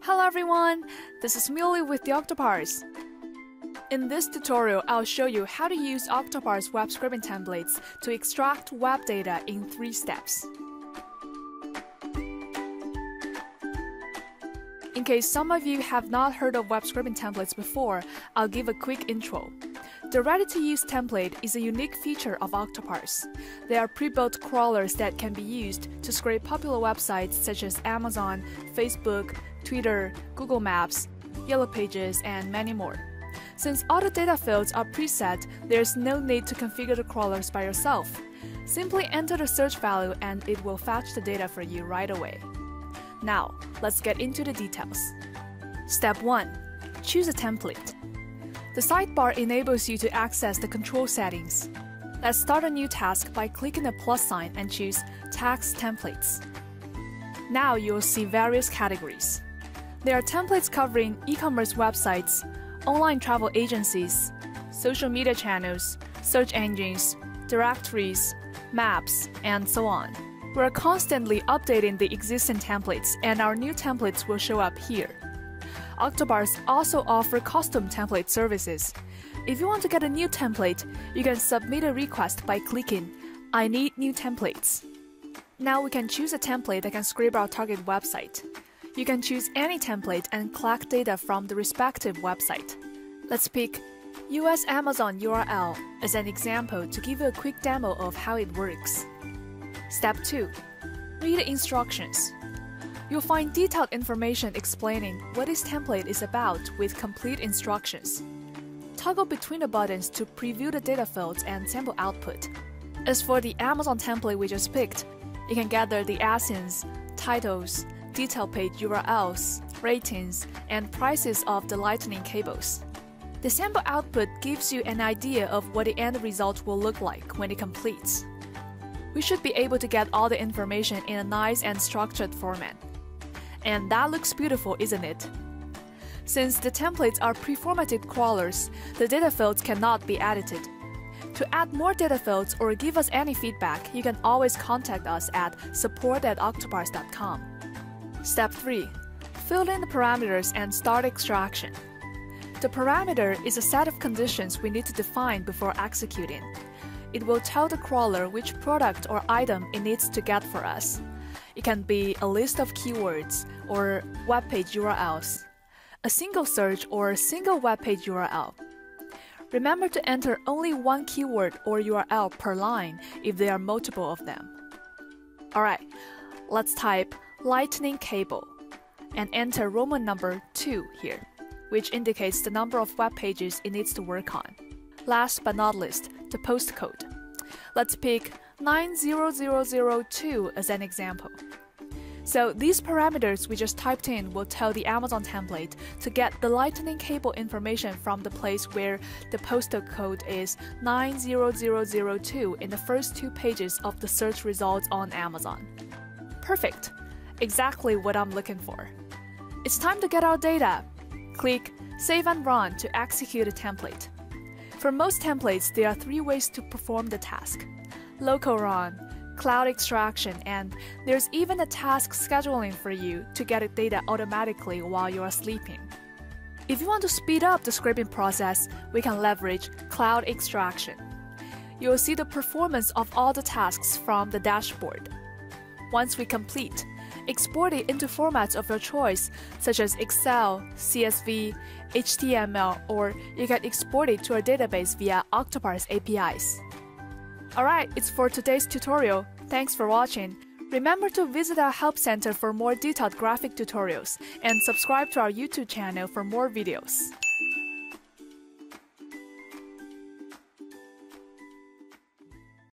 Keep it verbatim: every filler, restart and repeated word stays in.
Hello everyone, this is Muley with the Octoparse. In this tutorial, I'll show you how to use Octoparse web scraping templates to extract web data in three steps. In case some of you have not heard of web scraping templates before, I'll give a quick intro. The ready-to-use template is a unique feature of Octoparse. They are pre-built crawlers that can be used to scrape popular websites such as Amazon, Facebook, Twitter, Google Maps, Yellow Pages, and many more. Since all the data fields are preset, there's no need to configure the crawlers by yourself. Simply enter the search value and it will fetch the data for you right away. Now, let's get into the details. Step one. Choose a template. The sidebar enables you to access the control settings. Let's start a new task by clicking the plus sign and choose Tags Templates. Now you'll see various categories. There are templates covering e-commerce websites, online travel agencies, social media channels, search engines, directories, maps, and so on. We're constantly updating the existing templates, and our new templates will show up here. Octoparse also offers custom template services. If you want to get a new template, you can submit a request by clicking I need new templates. Now we can choose a template that can scrape our target website. You can choose any template and collect data from the respective website. Let's pick U S Amazon U R L as an example to give you a quick demo of how it works. Step two. Read the instructions. You'll find detailed information explaining what this template is about with complete instructions. Toggle between the buttons to preview the data fields and sample output. As for the Amazon template we just picked, you can gather the A S I Ns, titles, detail page U R Ls, ratings, and prices of the lightning cables. The sample output gives you an idea of what the end result will look like when it completes. We should be able to get all the information in a nice and structured format. And that looks beautiful, isn't it? Since the templates are pre-formatted crawlers, the data fields cannot be edited. To add more data fields or give us any feedback, you can always contact us at support at octoparse dot com. Step three. Fill in the parameters and start extraction. The parameter is a set of conditions we need to define before executing. It will tell the crawler which product or item it needs to get for us. It can be a list of keywords or web page U R Ls, a single search or a single web page U R L. Remember to enter only one keyword or U R L per line if there are multiple of them. Alright, let's type lightning cable and enter Roman number two here, which indicates the number of web pages it needs to work on. Last but not least, the postcode. Let's pick nine zero zero zero two as an example. So these parameters we just typed in will tell the Amazon template to get the lightning cable information from the place where the postal code is nine zero zero zero two in the first two pages of the search results on Amazon. Perfect! Exactly what I'm looking for. It's time to get our data. Click Save and Run to execute a template. For most templates, there are three ways to perform the task: local run, cloud extraction, and there's even a task scheduling for you to get the data automatically while you are sleeping. If you want to speed up the scraping process, we can leverage cloud extraction. You'll see the performance of all the tasks from the dashboard. Once we complete, export it into formats of your choice, such as Excel, C S V, H T M L, or you can export it to our database via Octoparse A P Is. Alright, it's for today's tutorial. Thanks for watching. Remember to visit our Help Center for more detailed graphic tutorials and subscribe to our YouTube channel for more videos.